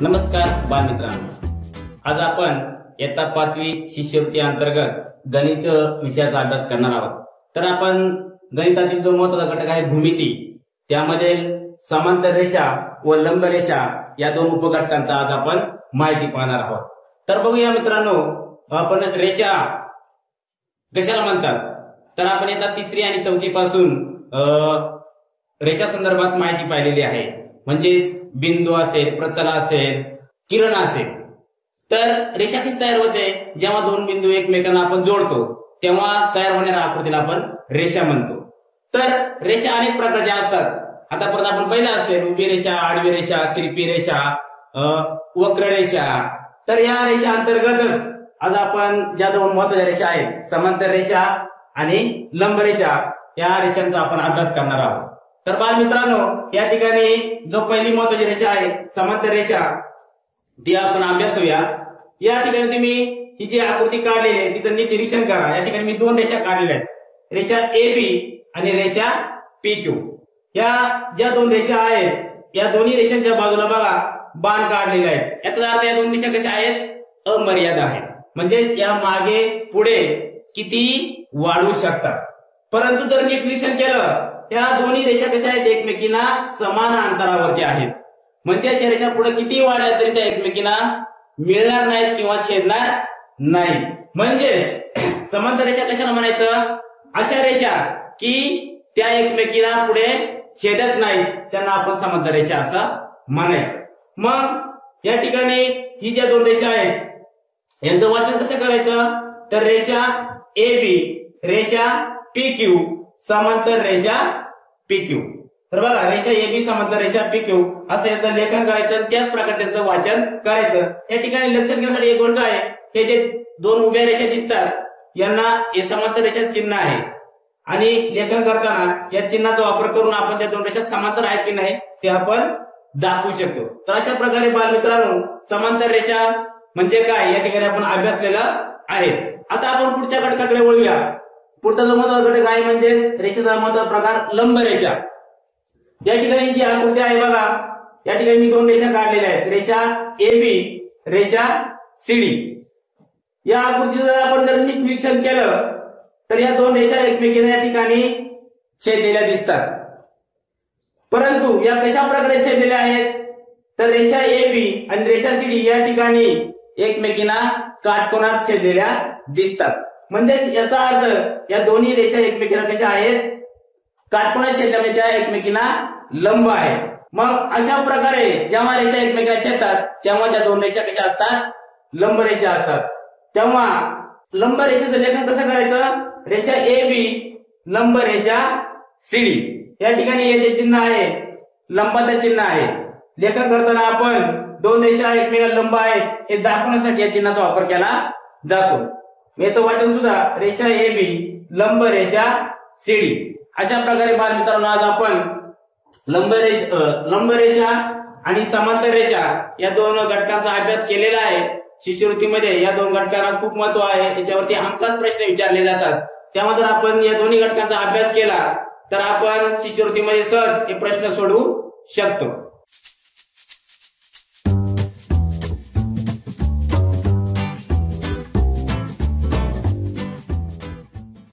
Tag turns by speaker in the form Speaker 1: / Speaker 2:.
Speaker 1: नमस्कार बालमित्रांनो, आज आपण इयत्ता 5वी शिष्यवृत्ती अंतर्गत गणित विषयाचा अभ्यास करणार आहोत। तर आपण गणितातील जो महत्त्वाचा घटक आहे भूमिती, त्यामध्ये समांतर रेषा व लंब रेषा या दोन उपघटकांचा आज आपण माहिती पाहणार आहोत। तर बघूया मित्रांनो, आपण रेषा कशाला म्हणतात तर आपण इयत्ता 3री आणि 4थी पासून रेषा संदर्भात माहिती पाहिलेली आहे। म्हणजे बिंदू असेल, प्रतल असेल, किरण असेल। तर रेषा कशी तयार होते? जेव्हा दोन बिंदू एकमेकांना आपण जोडतो तेव्हा तयार होणाऱ्या आकृतीला आपण रेषा म्हणतो। तर रेषा अनेक प्रकारच्या असतात। आतापर्यंत आपण पाहिलं असेल उभी रेषा, आडवी रेषा, तिरपी रेषा, वक्र रेषा। तर या रेषा अंतर्गतच आज आपण ज्या दोन महत्त्वाच्या रेषा आहेत, समांतर रेषा आणि लंब रेषा, या रेषांचा आपण अभ्यास करणार आहोत। तर बालमित्रांनो, या ठिकाणी जो पहिली महत्त्वाची रेषा आहे समांतर रेषा, ती आपण अभ्यासूया। या ठिकाणी तुम्ही ही जी आकृती काढलेली आहे तिचं नीट निरीक्षण करा। या ठिकाणी मी दोन रेषा काढलेल्या आहेत, रेषा AB आणि रेषा PQ। या ज्या दोन रेषा आहेत, या दोन्ही रेषांच्या बाजूला बघा बाण काढलेले आहेत। याचा अर्थ या दोन रेषा कशा आहेत? अमर्याद आहेत। म्हणजे या मागे पुढे किती वाढू शकतात। परंतु जर नीट निरीक्षण केलं, त्या दोन्ही रेषा कशा आहेत? एकमेकींना समान अंतरावरती आहेत। म्हणजे त्या रेषा पुढे किती वाढल्या तरी त्या एकमेकींना मिळणार नाहीत किंवा छेदणार नाही। म्हणजेच समांतर रेषा कशाला म्हणायचं? अशा रेषा की त्या एकमेकींना पुढे छेदत नाहीत, त्यांना आपण समांतर रेषा असं म्हणायचं। मग या ठिकाणी ही ज्या दोन रेषा आहेत यांचं वाचन कसं करायचं? तर रेषा AB, रेषा PQ, समांतर रेषा PQ। तर बघा, रेषा AB समांतर रेषा PQ असं याचं लेखन करायचं आणि त्याच प्रकारे त्यांचं वाचन करायचं। या ठिकाणी लक्षात घेण्यासाठी एक गोष्ट आहे, हे जे दोन उभ्या रेषा दिसतात यांना हे समांतर रेषा चिन्ह आहे आणि लेखन करताना या चिन्हाचा वापर करून आपण त्या दोन रेषा समांतर आहेत की नाही ते आपण दाखवू शकतो। तर अशा प्रकारे बालमित्रांनो, समांतर रेषा म्हणजे काय या ठिकाणी आपण अभ्यासलेलं आहे। आता आपण पुढच्या घटकाकडे वळूया। पुढचा जो महत्त्वाचा घटक आहे म्हणजे रेषेचा महत्त्वाचा प्रकार लंब रेषा। या ठिकाणी जी आकृती आहे बघा, या ठिकाणी मी दोन रेषा काढलेल्या आहेत, रेषा AB, रेषा CD। या आकृतीचं जर आपण नीट निरीक्षण केलं तर या दोन रेषा एकमेकींना या ठिकाणी छेदलेल्या दिसतात। परंतु या कशा प्रकारे छेदलेल्या आहेत? तर रेषा AB आणि रेषा CD या ठिकाणी एकमेकींना काटकोनात छेदलेल्या दिसतात। म्हणजे याचा अर्थ या दोन्ही रेषा एकमेकींना कशा आहेत? काटकोनात छेदल्यामुळे त्या एकमेकींना लंब आहेत। मग अशा प्रकारे जेव्हा रेषा एकमेकांना छेदतात तेव्हा त्या दोन रेषा कशा असतात? लंब रेषा असतात। तेव्हा लंब रेषेचं लेखन कसं करायचं? रेषा AB, लंब रेषा CD। या ठिकाणी हे जे चिन्ह आहे लंबाचं चिन्ह आहे। लेखन करताना आपण दोन रेषा एकमेकांना लंब आहेत हे दाखवण्यासाठी या चिन्हाचा वापर केला जातो। याचं वाचन सुद्धा रेषा AB, लंब रेषा CD। अशा प्रकारे बालमित्रांनो, आज आपण लंब रेषा आणि समांतर रेषा या दोन घटकांचा अभ्यास केलेला आहे। शिष्यवृत्तीमध्ये या दोन घटकांना खूप महत्व आहे, याच्यावरती हमखास प्रश्न विचारले जातात। त्यामुळे जर आपण या दोन्ही घटकांचा अभ्यास केला तर आपण शिष्यवृत्तीमध्ये सहज हे प्रश्न सोडवू शकतो।